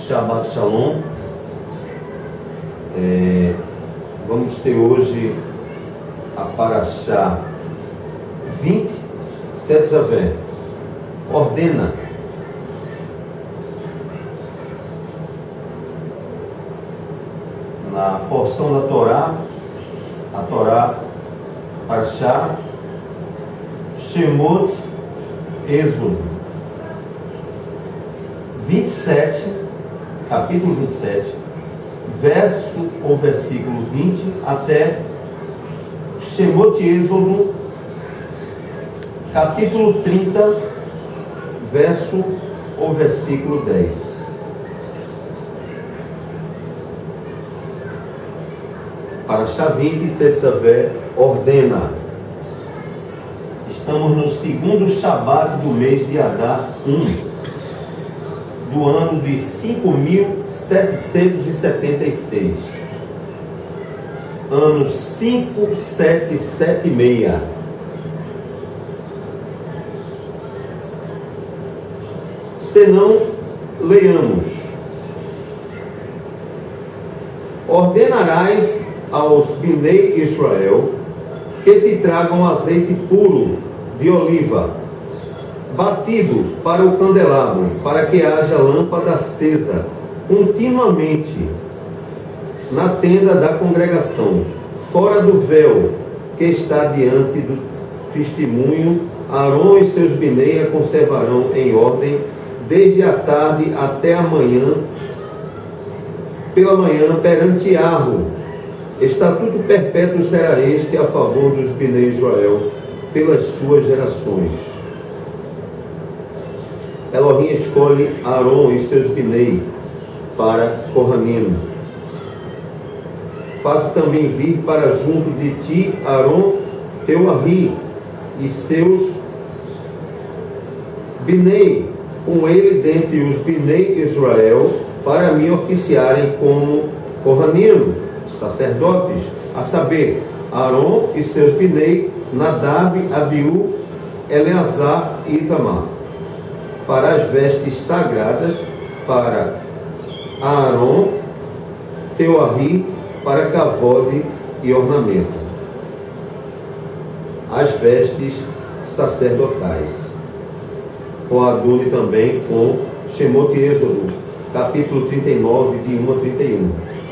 Shabbat Shalom. Vamos ter hoje a Parashá 20, Tetzavé, ordena. Na porção da Torá, a Torá, Parashá, Shemot, Êxodo 27, capítulo 27, verso ou versículo 20 até Shemot Êxodo, capítulo 30, verso ou versículo 10. Parashá 20, Tetzavé, ordena. Estamos no segundo Shabat do mês de Adar 1, do ano de 5.776. Ano 5776. Senão, leiamos. Ordenarás aos Binei Israel que te tragam azeite puro de oliva, batido para o candelabro, para que haja lâmpada acesa continuamente na tenda da congregação, fora do véu que está diante do testemunho. Arão e seus Binei a conservarão em ordem desde a tarde até a manhã, pela manhã, perante Arro. Estatuto perpétuo será este a favor dos Binei Israel pelas suas gerações. Elohim escolhe Arão e seus Binei para Kohanim. Faz também vir para junto de ti Arão, teu Arri, e seus Binei, com ele dentre os Binei Israel, para me oficiarem como Kohanim, sacerdotes, a saber, Arão e seus Binei, Nadab, Abiú, Eleazar e Itamar. Farás vestes sagradas para Arão, teu Arri, para cavode e ornamento. As vestes sacerdotais. Coadune também com Shemot Êxodo, capítulo 39, de 1 a 31.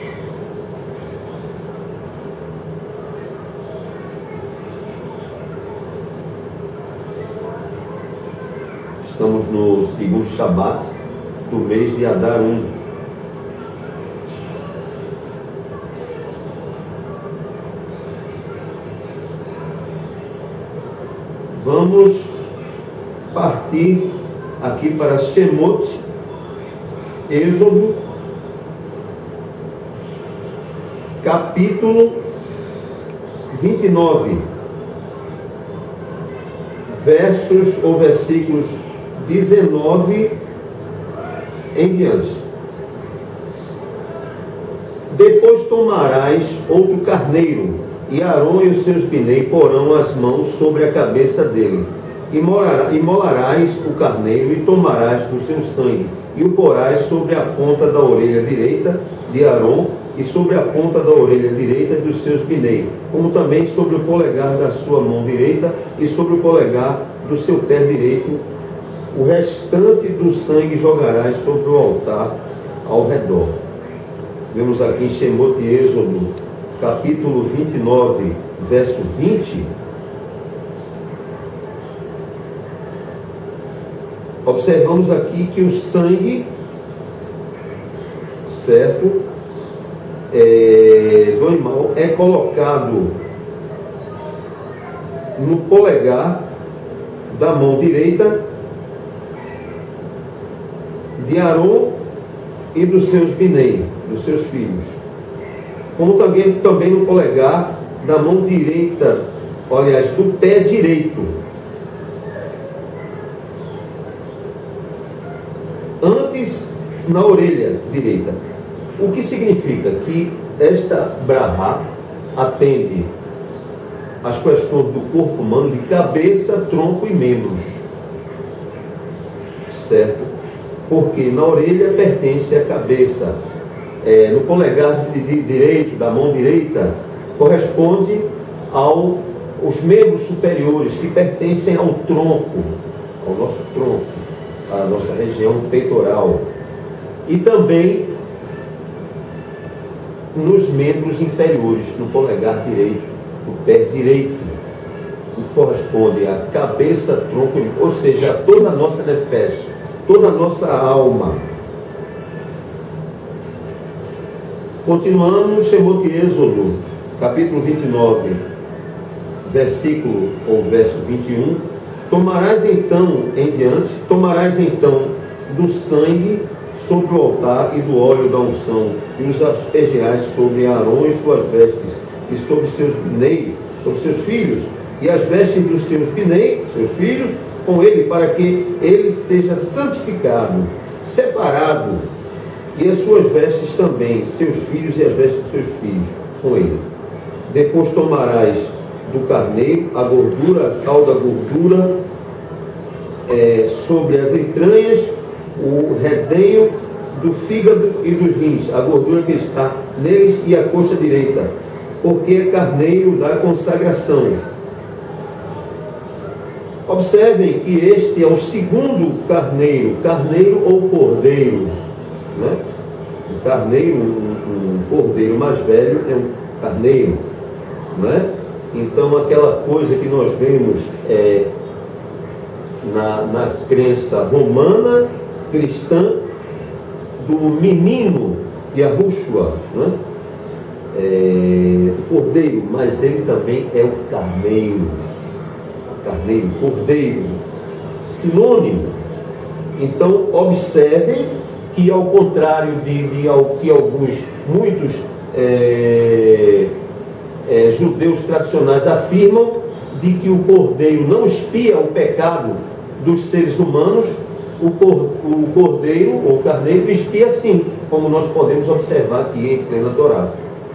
Estamos no segundo Shabat do mês de Adar 1. Vamos partir aqui para Shemot Êxodo, capítulo 29, versos ou versículos 19 em diante. Depois tomarás outro carneiro, e Arão e os seus Binei porão as mãos sobre a cabeça dele, e molarás o carneiro, e tomarás do seu sangue, e o porás sobre a ponta da orelha direita de Arão, e sobre a ponta da orelha direita dos seus Binei, como também sobre o polegar da sua mão direita, e sobre o polegar do seu pé direito. O restante do sangue jogarás sobre o altar ao redor. Vemos aqui em Shemot Êxodo, capítulo 29, verso 20. Observamos aqui que o sangue, certo, do animal é colocado no polegar da mão direita de Arão e dos seus Binei, dos seus filhos, como também no polegar da mão direita, aliás, do pé direito, antes na orelha direita. O que significa que esta brahá atende às questões do corpo humano de cabeça, tronco e membros, certo? porque na orelha pertence à cabeça. No polegar direito, da mão direita, corresponde aos membros superiores, que pertencem ao tronco, ao nosso tronco, à nossa região peitoral. E também nos membros inferiores, no polegar direito, no pé direito, que corresponde à cabeça, tronco, ou seja, a toda a nossa nefesh, toda a nossa alma. Continuamos, Shemot Êxodo, capítulo 29, verso 21. Tomarás então do sangue sobre o altar e do óleo da unção, e os aspergirás sobre Arão e suas vestes, e sobre seus pinei, sobre seus filhos, e as vestes dos seus pinei, seus filhos, com ele, para que ele seja santificado, separado, e as suas vestes também, seus filhos e as vestes dos seus filhos, com ele. Depois tomarás do carneiro a gordura, a cauda, a gordura sobre as entranhas, o redenho do fígado e dos rins, a gordura que está neles e a coxa direita, porque é carneiro da consagração. Observem que este é o segundo carneiro, carneiro ou cordeiro, né? O carneiro, um cordeiro mais velho é um carneiro, né? Então aquela coisa que nós vemos na crença romana, cristã, do menino Yahushua, né? O cordeiro, mas ele também é o carneiro. Carneiro, cordeiro, sinônimo. Então observem que, ao contrário de que muitos judeus tradicionais afirmam, de que o cordeiro não expia o pecado dos seres humanos, o cordeiro ou carneiro expia sim, como nós podemos observar aqui em plena Torá.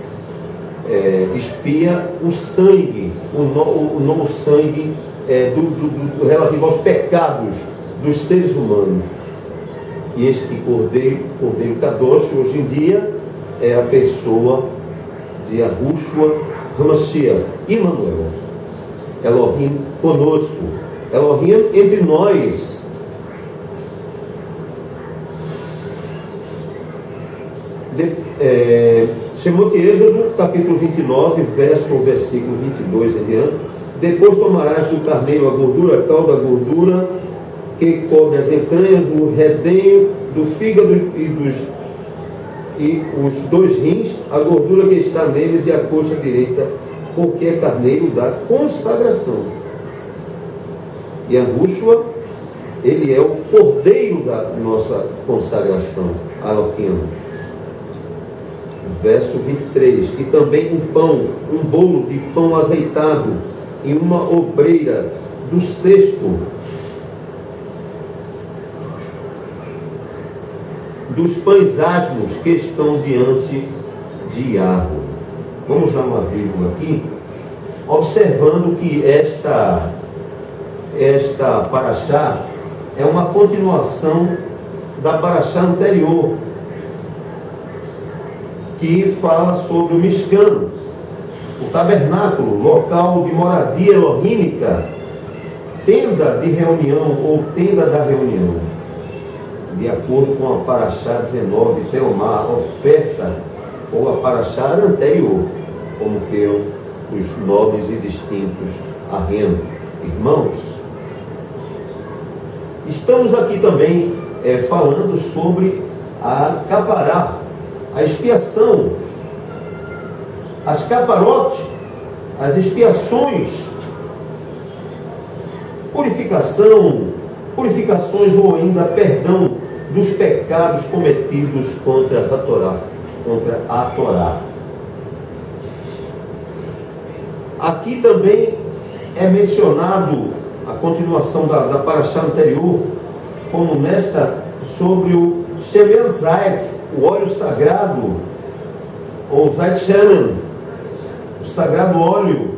Expia o sangue, o sangue relativo aos pecados dos seres humanos. E este cordeiro Kadosh, hoje em dia, é a pessoa de Yahushua HaMashiach, Emmanuel, Elohim conosco, Elohim entre nós. Shemot Êxodo, capítulo 29, versículo 22 em diante. Depois tomarás do carneiro a gordura, a cauda, a gordura que cobre as entranhas, o redenho do fígado e os dois rins, a gordura que está neles e a coxa direita, porque é carneiro da consagração. E Yahushua, ele é o cordeiro da nossa consagração, Elohim. Verso 23. E também um pão, um bolo de pão azeitado, e uma obreira do cesto dos pães asmos que estão diante de Yahweh. Vamos dar uma vírgula aqui, observando que esta paraxá é uma continuação da paraxá anterior, que fala sobre o Mishkan, o tabernáculo, local de moradia elohímica, tenda de reunião ou tenda da reunião. De acordo com a paraxá 19, Teomá, oferta, ou a paraxá anterior, como que os nobres e distintos Arren. Irmãos, estamos aqui também falando sobre a capará, a expiação, as caparote, as expiações, purificações ou ainda perdão dos pecados cometidos contra a Torá. Aqui também é mencionado a continuação da paraxá anterior, como nesta, sobre o Shemen Zait, o óleo sagrado, ou Zait Shemen, o sagrado óleo.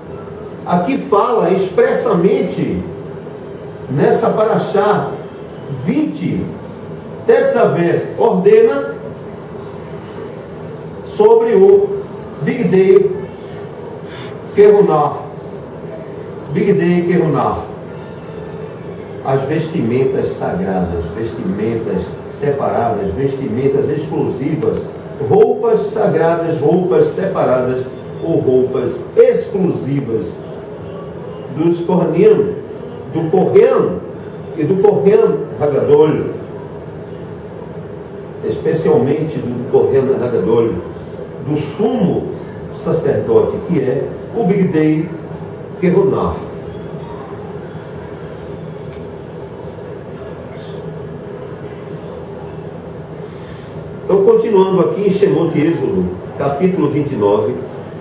Aqui fala expressamente, nessa paraxá 20, Tetzaver ordena sobre o Bigdei Kehunah. Bigdei Kehunah. As vestimentas sagradas, vestimentas separadas, vestimentas exclusivas, roupas sagradas, roupas separadas ou roupas exclusivas dos Kohanim, do Kohen e do Kohen Hagadol, especialmente do Kohen Hagadol, do sumo sacerdote, que é o Bigdei Kehunah. Então, continuando aqui em Shemot Êxodo, capítulo 29,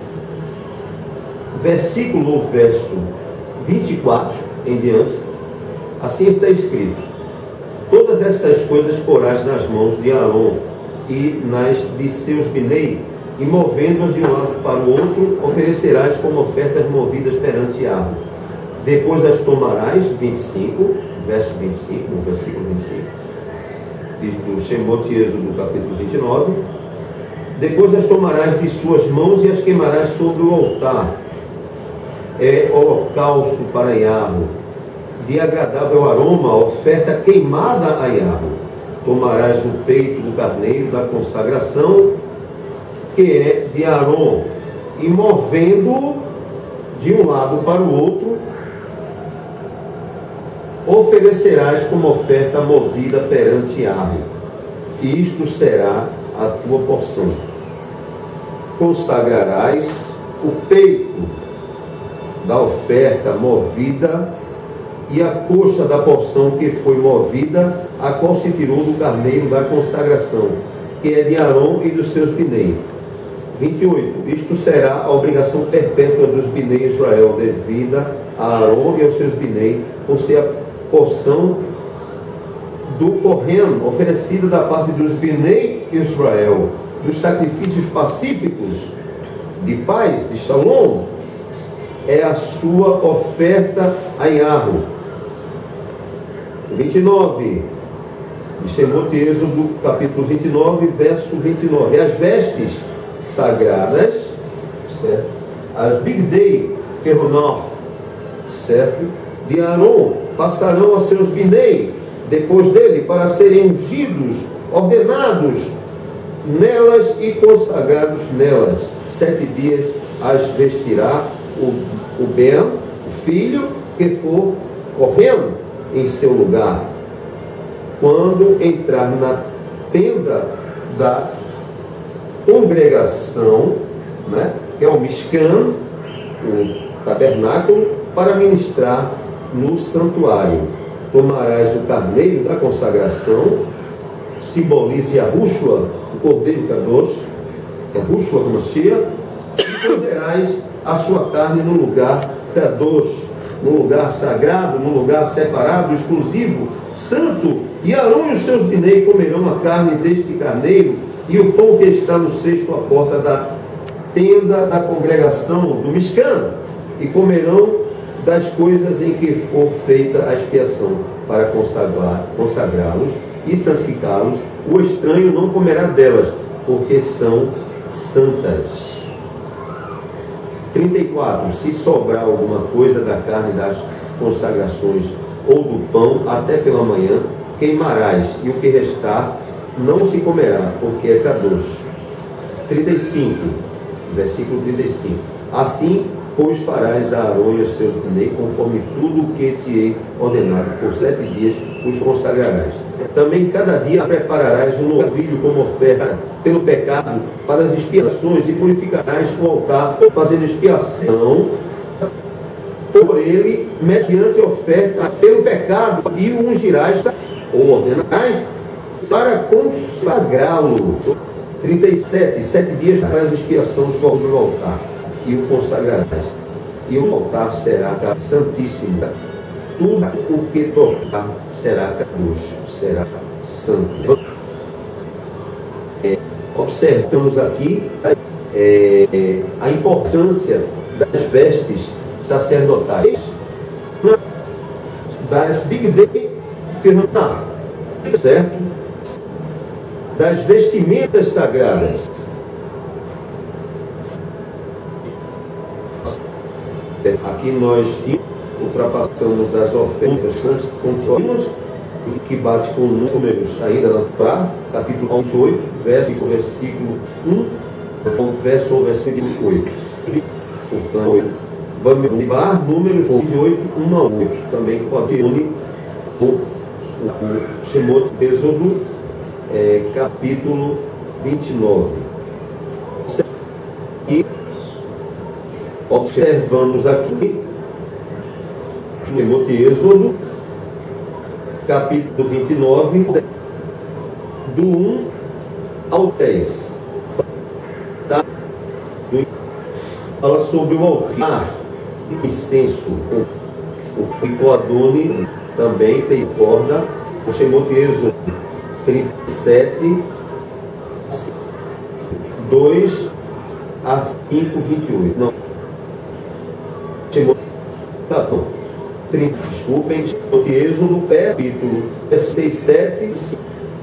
verso 24 em diante, assim está escrito: todas estas coisas porás nas mãos de Arão e nas de seus binei, e movendo-as de um lado para o outro, oferecerás como ofertas movidas perante a árvore. Depois as tomarás, 25, verso 25, no versículo 25, do Shemot Êxodo, capítulo 29. Depois as tomarás de suas mãos e as queimarás sobre o altar. É holocausto para Yahweh, de agradável aroma, oferta queimada a Yahweh. Tomarás o peito do carneiro da consagração, que é de Arão, e movendo de um lado para o outro, oferecerás como oferta movida perante Yahweh, e isto será a tua porção. Consagrarás o peito da oferta movida e a coxa da porção que foi movida, a qual se tirou do carneiro da consagração, que é de Arão e dos seus binei. 28. Isto será a obrigação perpétua dos binei Israel, devida a Arão e aos seus binei, por ser a porção do Kohen, oferecida da parte dos binei Israel, dos sacrifícios pacíficos, de paz, de shalom, é a sua oferta a Yahweh. 29. De Shemot Êxodo, capítulo 29, verso 29. As vestes sagradas, certo? As Bigdei Kehunah, certo? De Arão passarão a seus binei depois dele, para serem ungidos, ordenados nelas e consagrados nelas. 7 dias as vestirá o Ben, o filho, que for correndo em seu lugar, quando entrar na tenda da congregação, né, que é o Mishkan, o tabernáculo, para ministrar no santuário. Tomarás o carneiro da consagração, simboliza Yahushua, o cordeiro Kadosh, Yahushua HaMashiach, e cozerás a sua carne no lugar Kadosh, no lugar sagrado, no lugar separado, exclusivo, santo, e Arão e os seus binei comerão a carne deste carneiro e o pão que está no cesto à porta da tenda da congregação do Mishkan, e comerão das coisas em que for feita a expiação, para consagrá-los e santificá-los. O estranho não comerá delas, porque são santas. 34. Se sobrar alguma coisa da carne das consagrações ou do pão até pela manhã, queimarás, e o que restar não se comerá, porque é kadosh. 35. Versículo 35. Assim, pois farás a Arão e aos seus binei, conforme tudo o que te hei ordenado, por 7 dias os consagrarás. Também cada dia prepararás um novilho como oferta pelo pecado para as expiações, e purificarás o altar, fazendo expiação por ele, mediante oferta pelo pecado, e o ungirás, ou ordenarás, para consagrá-lo. 37. 7 dias farás expiação sobre o altar, e o consagrarás, e o altar será santíssimo. Tudo o que tocar será kadosh, será santo. Observamos aqui a importância das vestes sacerdotais, das Bigdei Kehunah, certo? Das vestimentas sagradas. Aqui nós ultrapassamos as ofertas contínuas, que bate com números ainda lá, capítulo 28, versículo 1, versículo 8. Portanto, Bamidbar, números 28, 1 a 8. Também pode unir o Shemot, Êxodo, capítulo 29. E observamos aqui Shemot, Êxodo, capítulo 29, do 1 ao 10. Tá? Fala sobre o altar, o incenso, o Coadone também tem corda, o Shemot, Êxodo 37, 2 a 5, 28. Não. Shemot, tá bom. 30, desculpem, Êxodo, capítulo 67,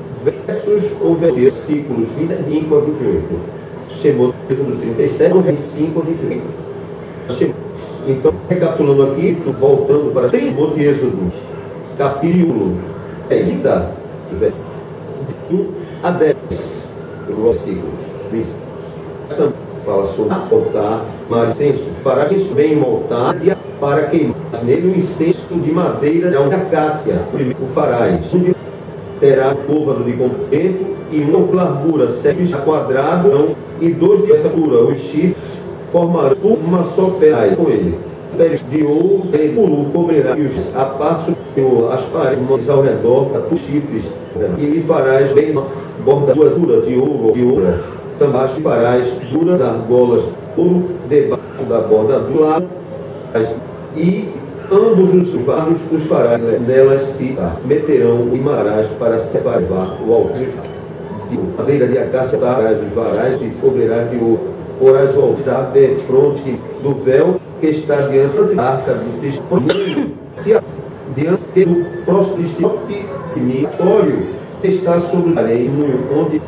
versículos 25 a 28. Shemot, Êxodo 37, 25 a 28. Então, recapitulando aqui, voltando para Shemot, Êxodo, capítulo 30, 1 a 10, versículos. Fala sobre altar, incenso. Fará isso bem no altar para queimar nele o incenso de madeira de acácia. Primeiro o farás, onde terá côvado de comprimento e uma largura 7 quadrado e 2 de altura. Os chifres formarão uma só pedra com ele. De ouro, ele cobrirá a parte superior, as paredes ao redor, dos chifres, e lhe farás bem bordaduras de ouro. Também farás duras argolas de ouro debaixo da borda do lado, e ambos os vasos os farás nelas se meterão e marás para separar o altar de madeira de acácia, darás os varais e cobrirás de ouro. Porás o altar de fronte do véu que está diante da arca do testemunho, diante do propiciatório que está sobre o areino, onde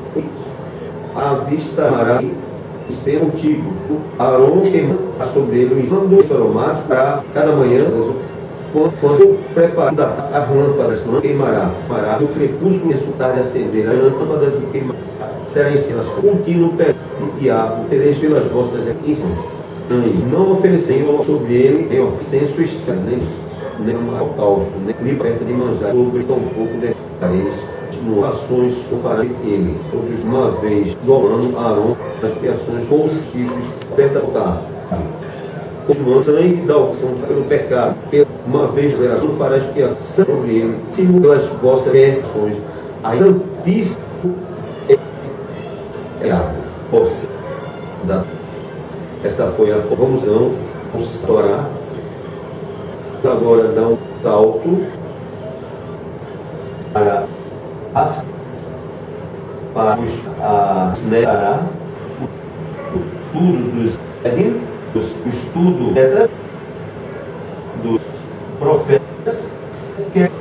a vista amará ser contigo. Arão queimará sobre ele os mandos aromáticos para cada manhã, quando preparar as lâmpadas, não queimará. Do crepúsculo resultar de acender as lâmpadas, o queimará. Será em cenas contínuo perto do diabo, tereis pelas vossas incensos. Não ofereceram sobre ele nem incenso estranho, nem holocausto, nem liberta de manjar, sobre tão pouco deixareis ações fará ele. Uma vez do ano, Arão, as expiações com os chifres, oferta altar. O sangue da ofensão pelo pecado, uma vez geração fará expiação sobre ele, pelas vossas ações. A Santíssima essa foi a vamos orar. Agora dá um salto para o estudo dos profetas, que é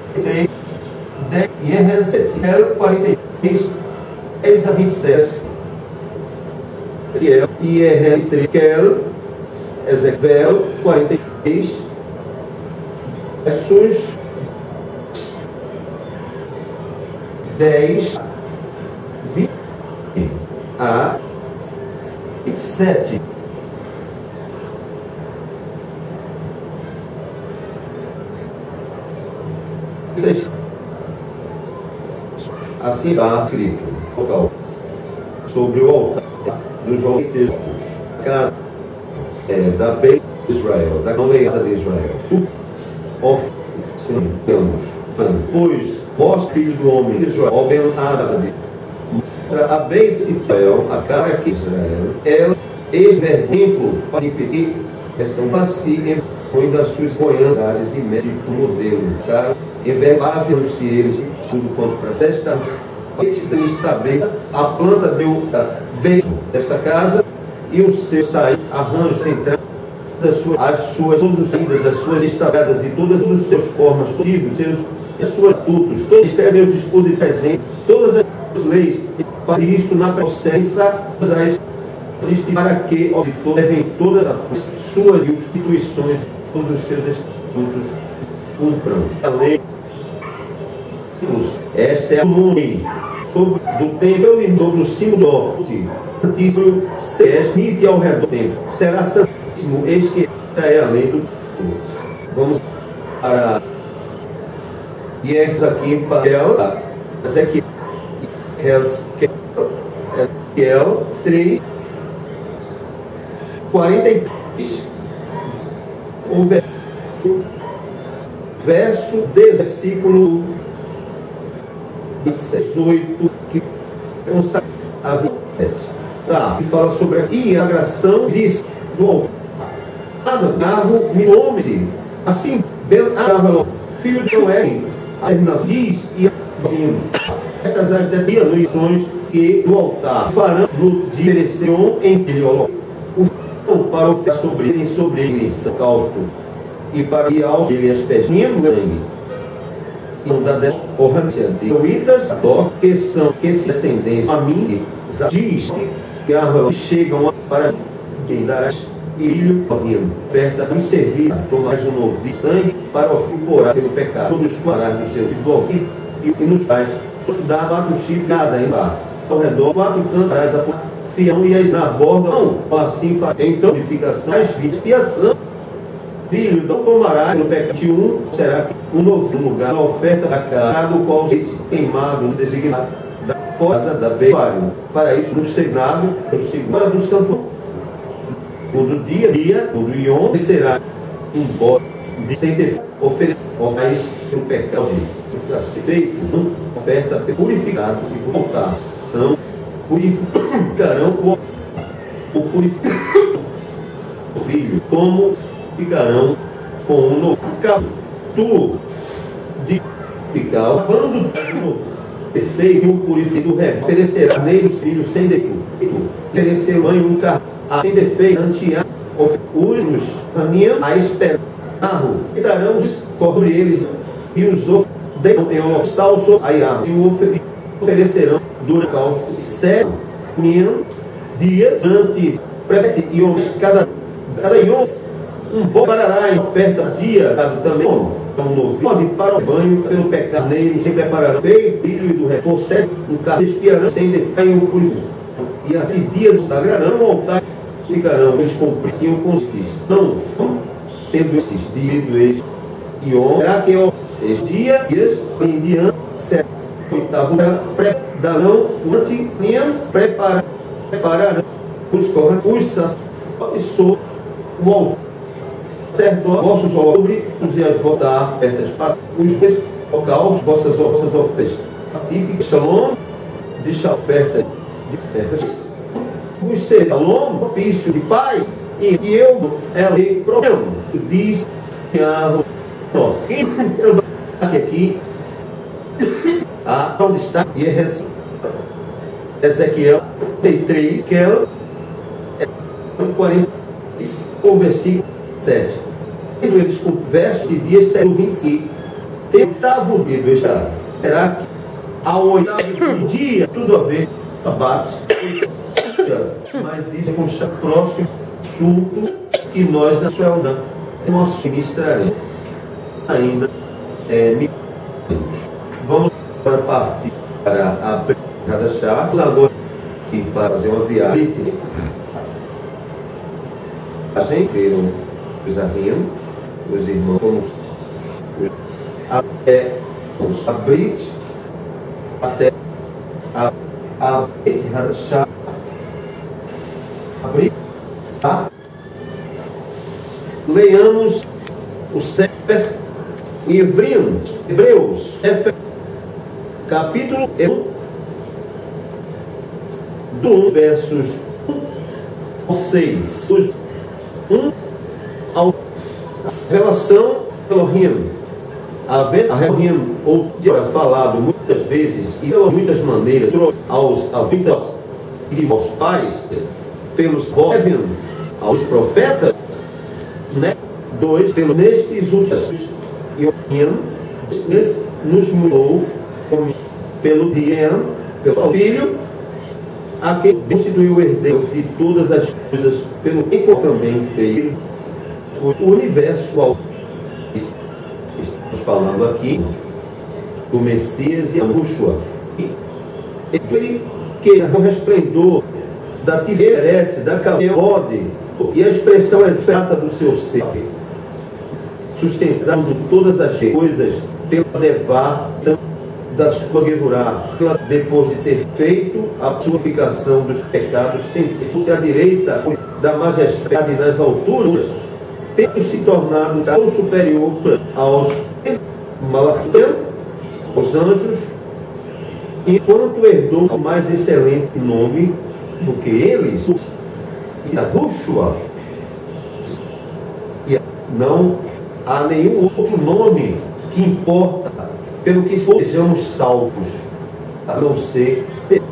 43, 10 a 27, Ezequiel 46, versos 10, 20 a 27. Assim está escrito sobre o altar dos leiteiros, casa da Beit Israel, da casa de Israel. Tu oferecemos, pois vós, filho do homem de Israel, bem a casa de mostra a Beit Israel, a cara que Israel, ela exemplo para impedir essa si em das suas goiandades e médico modelo, tá? Envergavam-se eles tudo quanto protesta. De saber a planta deu beijo desta casa e o seu sair arranjo central todas as vidas, as suas estradas e todas as suas formas, todos os seus estatutos, todos escrevem os dispositivos presentes, todas as leis, para isto na processa, para que levem todas as suas instituições, todos os seus estatutos cumpram. A lei, esta é a lei sobre do templo e sobre o cimo do norte, santíssimo, se esmite ao redor do templo, será santíssimo, eis que esta é a lei do templo. Vamos para aqui para Ezequiel 3, 43, o verso 10, versículo 18, que a 27. Tá, e fala sobre aqui a agressão, diz do altar, me assim, filho de Noé, diz e estas as determinações que do altar farão no dia merecerão entre o para oferecer sobre ele causto e para ir aos ele as pedrinhas no sangue e não dá dessa corrência de oitas que são que se descendência a mim diz que árvores chegam para quem darás e ilho correndo oferta e servir tomais um novo sangue para orar pelo pecado todos os quarais dos seus golpes e nos faz dá 4 chifres cada em lá ao redor 4 cantarás a fião e as na borda não assim faz então purificação as vidas expiação filho não tomará no pecado será que um novo lugar na oferta da casa do qual se queimado designado da força da beira para isso no Senado no segura do santo todo dia todo iom será um bode de sem defeito oferece pelo pecado de feito oferta purificado e voltação purificarão o purificado o filho como ficarão com um novo capítulo de ficar o bando perfeito e o purificado oferecerá nele os filhos sem defeito oferecer mãe um carro sem defeito antear os caminham a esperar e darão sobre eles e os deram em um salso a árvore e oferecerão durante o 7 dias antes prete e homens cada homem um bom parará em oferta dia dado também um novo pode para o banho pelo pecado nele se prepararão feito filho do repouso 7 um carro espiarão sem defeito purificado e assim dias sagrarão o altar ficarão eles cumprissem com justiça não tendo estes dias e será que este dias em diante será oitavo darão o antigo prepararão os sacerdotes sobre o altar sacerdotes vossos sobre os votar ofertas os locais vossas ofertas pacíficas shalom deixa oferta de ofertas vos será shalom propício de paz e eu lhe proclamo diz aqui onde está Ezequiel 33 que ela é 40 o versículo 7 eles com verso de dias século 25 oitavo dia do estado será que ao oitavo dia tudo a ver abate mas isso é com o próximo assunto que nós na sua onda nós ministraremos ainda vamos para partir para a cada chave agora aqui para fazer uma viagem a gente viram os arriam os irmãos como até os abrir até a chave abrir leiamos o Sefer Hebreus, capítulo 1, do versos 1 ao 6. 1 ao relação Elohim. A Elohim, ou falado muitas vezes e de muitas maneiras aos pais, pelos aos profetas, né? 2, nestes últimos nos mudou pelo dia, pelo Filho, a quem constituiu o herdeiro de todas as coisas, pelo que também fez o universo ao estamos falando aqui do Messias e a Yeshua. Ele que é o resplendor da Tiferet, da Kavod, e a expressão exata do seu ser, sustentando todas as coisas pela Devá da sua Gevurá, depois de ter feito a purificação dos pecados, sentou-se à direita da majestade nas alturas, tendo se tornado tão superior aos Malachim, os anjos, enquanto herdou o mais excelente nome do que eles, Yahushua. E não há nenhum outro nome que importa pelo que sejamos salvos, a não ser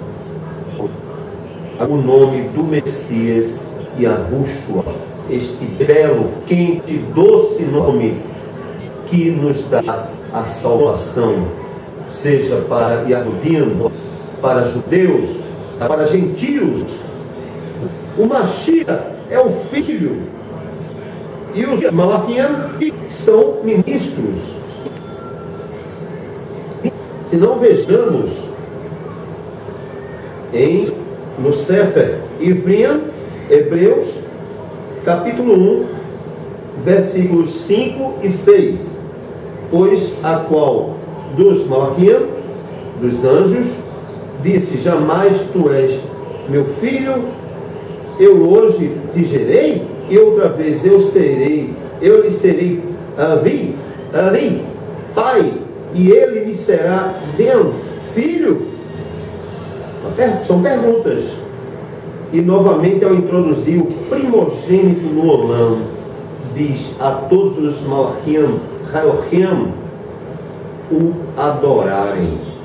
o nome do Messias Yahushua, este belo, quente, doce nome que nos dá a salvação, seja para Yahudim, para judeus, para gentios. O Mashiach é o Filho, e os Malachim são ministros. Se não vejamos no Sefer Ivrim, Hebreus, capítulo 1, versículos 5 e 6, pois a qual dos Malachim, dos anjos, disse: jamais tu és meu filho, eu hoje te gerei, e outra vez eu lhe serei Avi, pai, e ele me será Ben, filho. São perguntas. E novamente, ao introduzir o primogênito no Olam, diz a todos os Malachim, Hayochim, o adorarem.